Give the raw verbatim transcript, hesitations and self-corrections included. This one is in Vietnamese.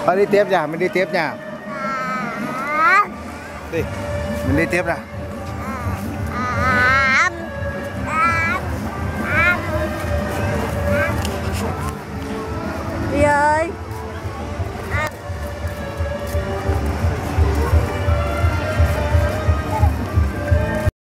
Thôi đi tiếp nha, mình đi tiếp nha. Đi, mình đi tiếp ra.